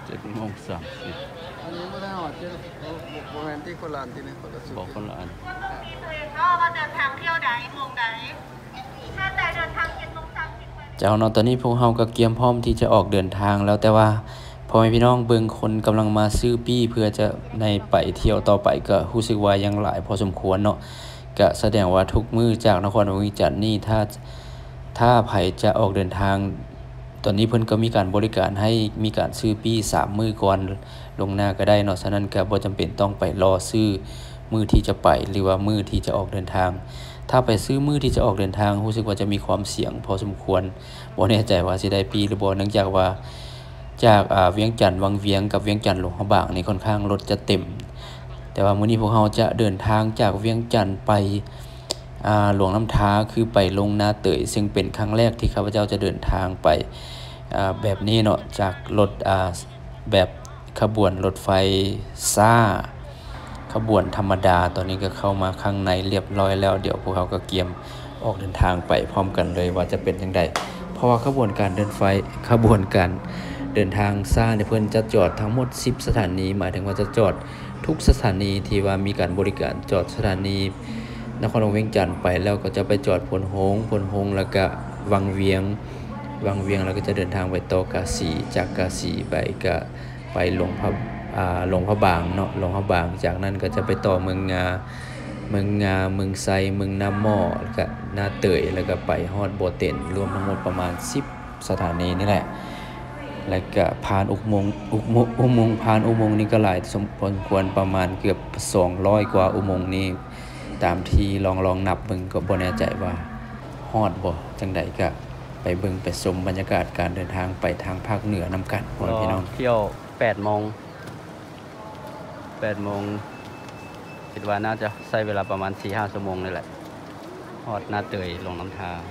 7:30 อันนี้ไม่ได้หอดเจ้าโมเมนต์ที่คนละอันที่นี่คนละสุดบอกคนละอันว่าเดินทางเที่ยวใดโมงใดถ้าแต่เดินทาง7:30 เจ้าเนาะตอนนี้พวกเฮาก็เตรียมพร้อมที่จะออกเดินทางแล้วแต่ว่าพ่อแม่พี่น้องเบิ่งคนกำลังมาซื้อปี้เพื่อจะในไปเที่ยวต่อไปก็รู้สึกว่ายังหลายพอสมควรเนาะก็แสดงว่าทุกมื้อจากนครหลวงวิจันทร์นี่ถ้าไผจะออกเดินทางตอนนี้เพิ่นก็มีการบริการให้มีการซื้อปี้3มื้อก่อนลงหน้าก็ได้เนาะฉะนั้นก็บ่จำเป็นต้องไปรอซื้อมื้อที่จะไปหรือว่ามื้อที่จะออกเดินทางถ้าไปซื้อมื้อที่จะออกเดินทางรู้สึกว่าจะมีความเสี่ยงพอสมควรบ่แน่ใจว่าสิได้ปี้หรือบ่เนื่องจากว่าจากเวียงจันทน์วังเวียงกับเวียงจันทน์หลวงพระบางนี่ค่อนข้างรถจะเต็มแต่ว่ามื้อนี้พวกเราจะเดินทางจากเวียงจันทน์ไปหลวงน้ำทาคือไปลงนาเตยซึ่งเป็นครั้งแรกที่ข้าพเจ้าจะเดินทางไปแบบนี้เนาะจากรถแบบขบวนรถไฟซ่าขบวนธรรมดาตอนนี้ก็เข้ามาข้างในเรียบร้อยแล้วเดี๋ยวพวกเขาก็เตรียมออกเดินทางไปพร้อมกันเลยว่าจะเป็นจังไดเพราะว่าขบวนการเดินทางซ่าเนี่ยเพิ่นจะจอดทั้งหมด10สถานีหมายถึงว่าจะจอดทุกสถานีที่ว่ามีการบริการจอดสถานีนครหลวงเวียงจันทน์ไปแล้วก็จะไปจอดพลหงส์แล้วก็วังเวียงแล้วก็จะเดินทางไปต่อกาสีจากกาสีไปหลวงพระบางเนาะหลวงพระบางจากนั้นก็จะไปต่อเมืองเมืองไซเมืองนาหม้อแล้วก็นาเตยแล้วก็ไปฮอดโบเต็นรวมทั้งหมดประมาณ10สถานีนี่แหละแล้วก็ผ่านอุโมงค์ผ่านอุโมงค์นี่ก็หลายสมควรประมาณเกือบ200กว่าอุโมงค์นี้ตามที่ลองนับเบิ่งก็บ่แน่ใจว่าฮอดบ่จังได๋ก็ไปเบิ่งไปชมบรรยากาศการเดินทางไปทางภาคเหนือนำกันพ่อพี่น้องเที่ยว8:00 นคิดว่าน่าจะใช้เวลาประมาณ 4-5 ชั่วโมงนี่แหละฮอดนาเตยลงน้ำทา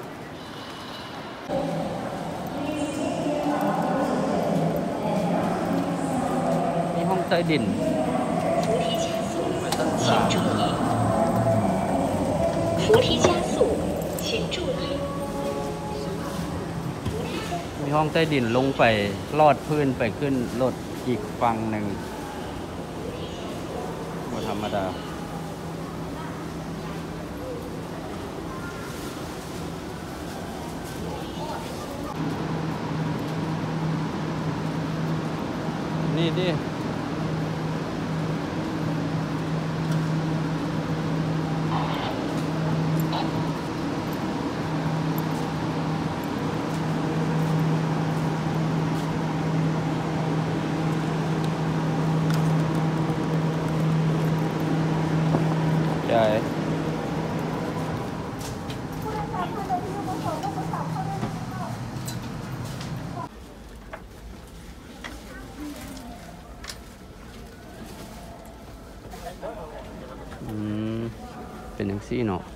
มีห้องใต้ดิน扶梯加速请注意มีห้องใต้ดินลงไปลอดพื้นไปขึ้นรถอีกฝั่งหนึ่งบ่ธรรมดานี่ดิใช่เป็นจังซี่เนาะ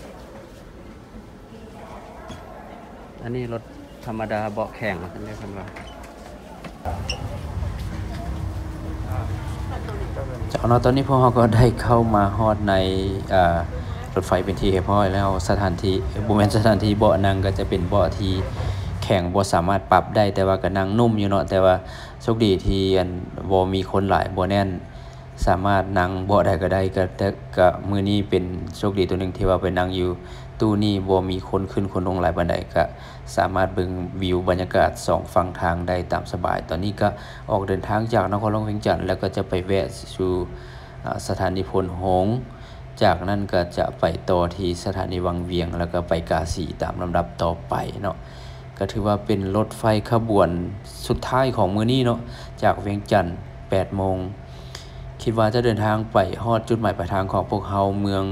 อันนี้รถธรรมดาเบาะแข็งท่านเรียกกันว่าจากนั้นตอนนี้พวกเราก็ได้เข้ามาฮอดในรถไฟเป็นที่เรียบร้อยแล้วสถานที่บ่แม่นสถานที่เบาะนั่งก็จะเป็นเบาะที่แข็งบ่สามารถปรับได้แต่ว่าก็นั่งนุ่มอยู่เนาะแต่ว่าโชคดีที่บ่มีคนหลายบ่แน่นสามารถนั่งเบาะใดก็ได้แต่ก็มื้อนี้เป็นโชคดีตัวหนึงที่ว่าไปนั่งอยู่ตู้นี้บ่มีคนขึ้นคนลงหลายปานใดก็สามารถเบิ่งวิวบรรยากาศ2ฝั่งทางได้ตามสบายตอนนี้ก็ออกเดินทางจากนครหลวงเวียงจันทน์แล้วก็จะไปแวะสู่สถานีพลหงส์จากนั้นก็จะไปต่อที่สถานีวังเวียงแล้วก็ไปกาสีตามลำดับต่อไปเนาะก็ถือว่าเป็นรถไฟขบวนสุดท้ายของมื้อนี้เนาะจากเวียงจันทน์ 8:00 นคิดว่าจะเดินทางไปฮอดจุดหมายปลายทางของพวกเฮาเมือง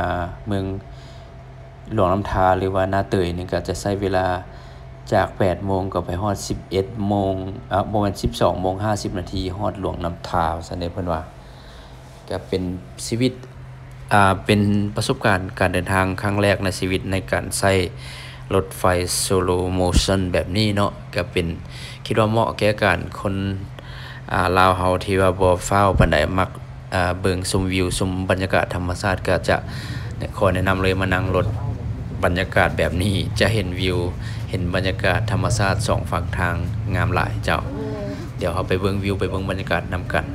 หลวงน้ำทาหรือว่านาเตยนี่ก็จะใช้เวลาจาก 8:00 นก็ไปฮอด 11:00 นประมาณ 12:50 นาทีฮอดหลวงน้ำทาซั่นเด้เพิ่นว่าก็เป็นชีวิตเป็นประสบการณ์การเดินทางครั้งแรกในชีวิตในการใช้รถไฟ slow motion แบบนี้เนาะก็เป็นคิดว่าเหมาะแก่การคนลาวเฮาที่ว่าบ่ฟ้าวปานใดมักเบิ่งชมวิวชมบรรยากาศธรรมชาติก็จะขอแนะนำเลยมานั่งรถบรรยากาศแบบนี้จะเห็นวิวเห็นบรรยากาศธรรมชาติ2ฝั่งทางงามหลายเจ้าดี๋ยวเราไปเบิ่งวิวไปเบิ่งบรรยากาศนำกัน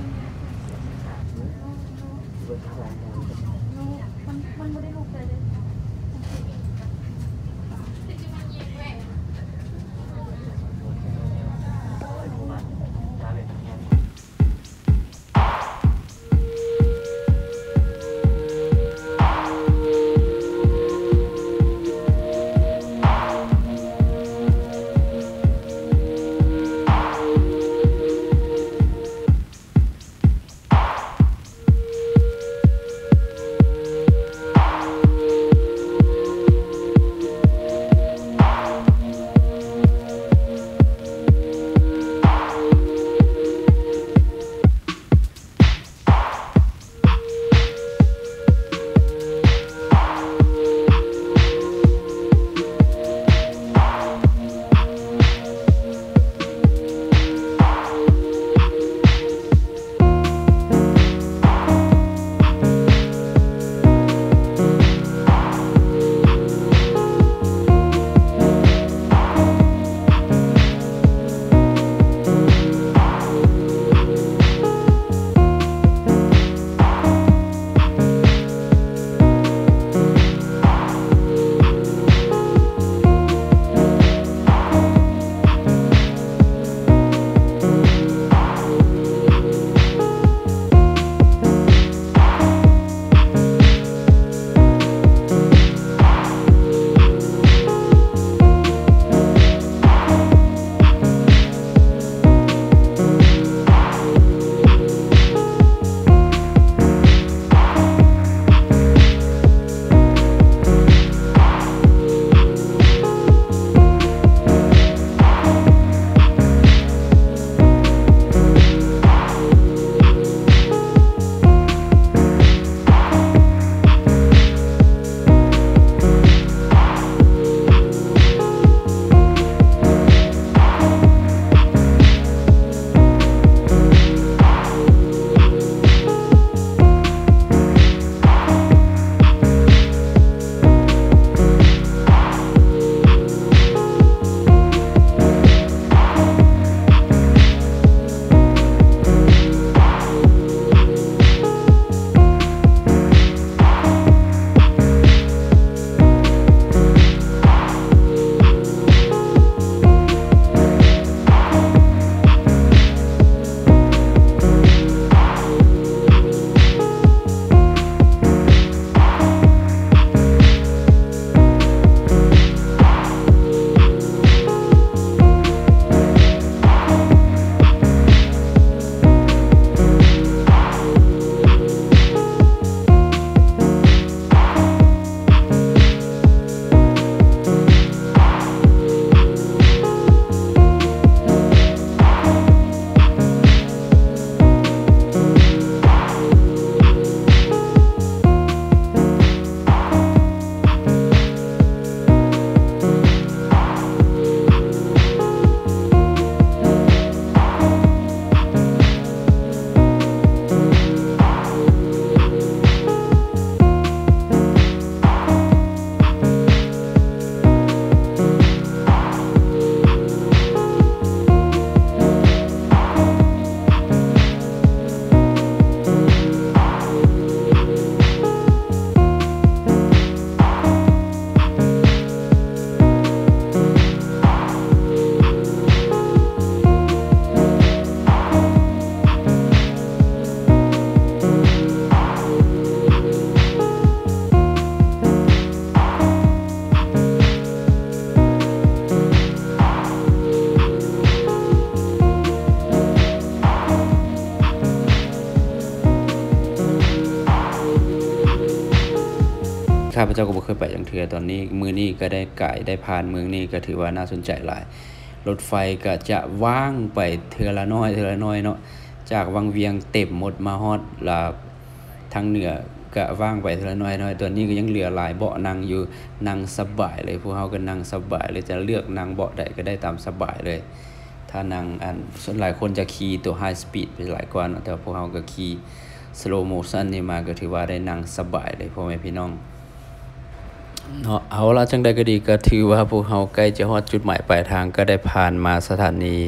ข้าพเจ้าก็บ่เคยไปจังเทื่อตอนนี้มื้อนี้ก็ได้ผ่านเมืองนี้ก็ถือว่าน่าสนใจหลายรถไฟก็จะว่างไปเทื่อละน้อยเนาะจากวังเวียงเต็มหมดมาฮอดลาทางเหนือก็ว่างไปเทื่อละน้อยตอนนี้ก็ยังเหลือหลายเบาะนั่งอยู่นั่งสบายเลยพวกเฮาก็นั่งสบายเลยจะเลือกนั่งเบาะใดก็ได้ตามสบายเลยถ้านั่งส่วนหลายคนจะขี่ตัว high speed ไปหลายกว่าเนาะแต่พวกเฮาก็ขี่ slow motion นี่มาก็ถือว่าได้นั่งสบายเลยพ่อแม่พี่น้องเนาะเอาล่ะจังใดก็ดีก็ถือว่าพวกเฮาใกล้จะฮอดจุดหมายปลายทางก็ได้ผ่านมาสถานี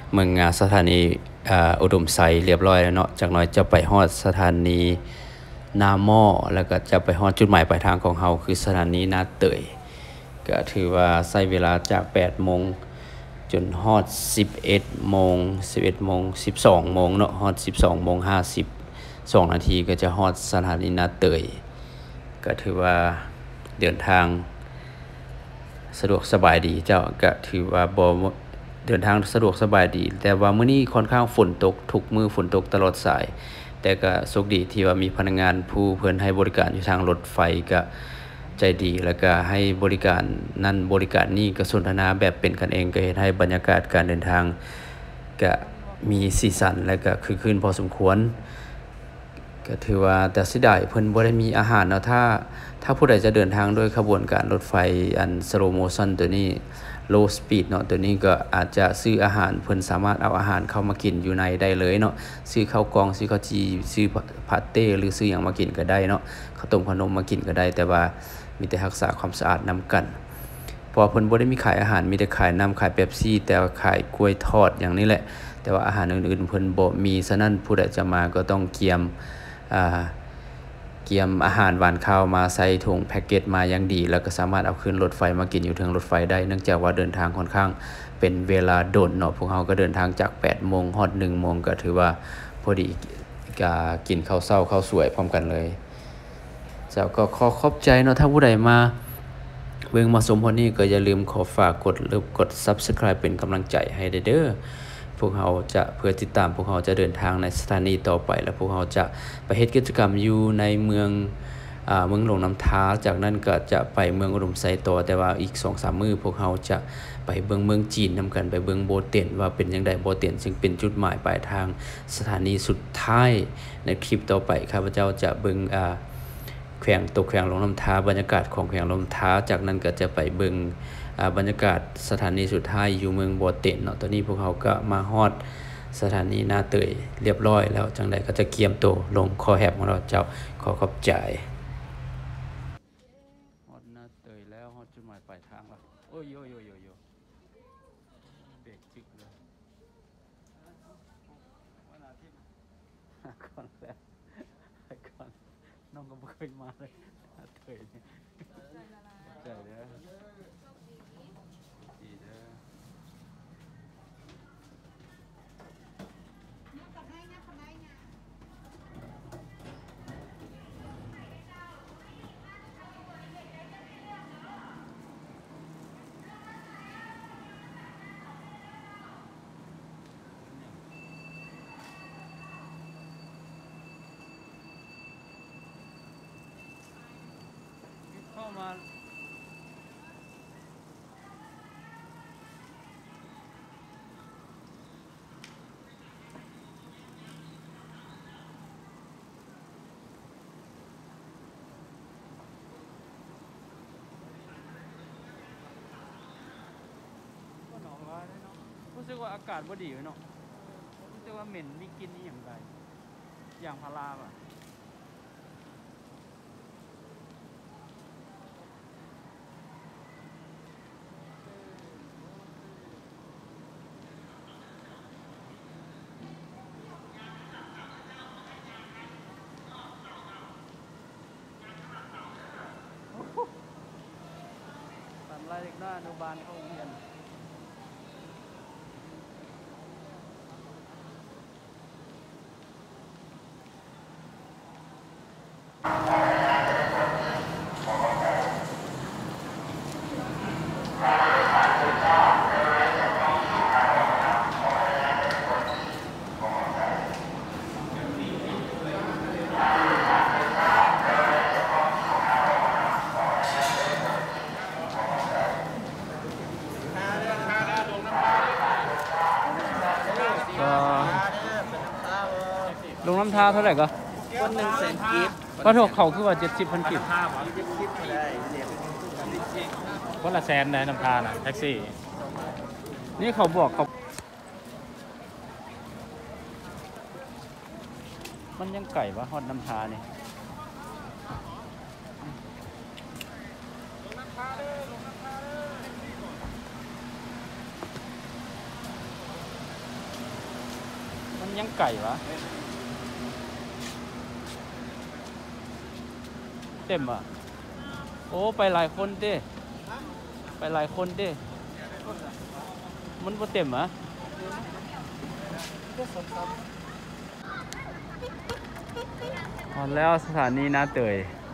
เมืองสถานีอุดมไซเรียบร้อยแล้วเนาะจากน้อยจะไปฮอดสถานีนาหม้อแล้วก็จะไปฮอดจุดหมายปลายทางของเฮาคือสถานีนาเตยก็ถือว่าใช้เวลาจาก 8 โมงจนฮอด 11 โมง 11 โมง 12 โมงเนาะฮอด 12 โมง 52 นาทีก็จะฮอดสถานีนาเตยก็ถือว่าเดินทางสะดวกสบายดีเจ้าก็ถือว่าบ่เดินทางสะดวกสบายดีแต่ว่ามื้อนี้ค่อนข้างฝนตกทุกมื้อฝนตกตลอดสายแต่ก็โชคดีที่ว่ามีพนักงานผู้เพิ่นให้บริการอยู่ทางรถไฟก็ใจดีแล้วก็ให้บริการนั้นบริการนี้ก็สนทนาแบบเป็นกันเองก็เฮ็ดให้บรรยากาศการเดินทางก็มีสีสันและก็คึกคืนพอสมควรก็ถือว่าแต่เสียดายเพิ่นบ่ได้มีอาหารเนาะถ้าผู้ใดจะเดินทางด้วยขบวนการรถไฟอัน slow motion ตัวนี้ low speed เนาะตัวนี้ก็อาจจะซื้ออาหารเพิ่นสามารถเอาอาหารเข้ามากินอยู่ในได้เลยเนาะซื้อข้าวกล่องซื้อข้าวจีซื้อพาเต้หรือซื้อหยังมากินก็ได้เนาะข้าวต้มขนมมากินก็ได้แต่ว่ามีแต่รักษาความสะอาดนำกันเพราะเพิ่นบ่ได้มีขายอาหารมีแต่ขายน้ำขายเป๊ปซี่แต่ว่าขายกล้วยทอดอย่างนี้แหละแต่ว่าอาหารอื่นๆเพิ่นบ่มีฉะนั้นผู้ใดจะมาก็ต้องเกียมอาหารหวานข้าวมาใส่ถุงแพ็กเกจมาอย่างดีแล้วก็สามารถเอาขึ้นรถไฟมากินอยู่เทิงรถไฟได้เนื่องจากว่าเดินทางค่อนข้างเป็นเวลาโดนเนาะพวกเราก็เดินทางจาก 8 โมงฮอด 1 โมงก็ถือว่าพอดีกินข้าวเช้าข้าวสวยพร้อมกันเลยเจ้าก็ขอบใจเนาะถ้าผู้ใดมาเบิ่งมาชมพอนี้ก็อย่าลืมขอฝากกด Subscribe เป็นกำลังใจให้เด้อพวกเราจะเพื่อติดตามพวกเราจะเดินทางในสถานีต่อไปแล้วพวกเราจะไปเฮ็ดกิจกรรมอยู่ในเมืองหลวงน้ำท้าจากนั้นก็จะไปเมืองอุดมไซต่อแต่ว่าอีก 2-3 มื้อพวกเราจะไปเบิ่งเมืองจีนนำกันไปเบิ่งโบเต็นว่าเป็นจังได๋โบเต็นซึ่งเป็นจุดหมายปลายทางสถานีสุดท้ายในคลิปต่อไปข้าพเจ้าจะเบิ่งแขวงหลวงน้ำท้าบรรยากาศของแขวงหลวงน้ำท้าจากนั้นก็จะไปเบิ่งบรรยากาศสถานีสุดท้ายอยู่เมืองโบเต็นเนาะตอนนี้พวกเขาก็มาฮอดสถานีนาเตยเรียบร้อยแล้วจังใดก็จะเกียมตัวลงคอแหบของเราเจ้าขอขอบใจฮอดนาเตยแล้วฮอดจุดหมายปลายทางแล้วโอ้ยเบรกจึกเลยวันอาทิตย์ก่อนแล้วก่อนน้องก็บ่เคยมาเลยนาเตยนี่ใจเด้อเข้ามารู้สึกว่าอากาศบ่ดีเนาะรู้สึกว่าเหม็นมีกลิ่นนี่อย่างไรอย่างพาราป่ะตัดลายเด็กหน้าอนุบาลเข้าโรงเรียนลงน้ำทาเท่าไหร่ก็คน100,000 กีบก็ถูกเขาคือว่า70,000 กีบคนละแสนได้น้ำทาน่ะแท็กซี่นี่เขาบอกเขามันยังไก่วะฮอดน้ำทานี่ยังไก่วะเต็มอ่ะโอ้ไปหลายคนเด้ไปหลายคนเด้มันบ่เต็มอ่ะพอแล้วสถานีนาเตย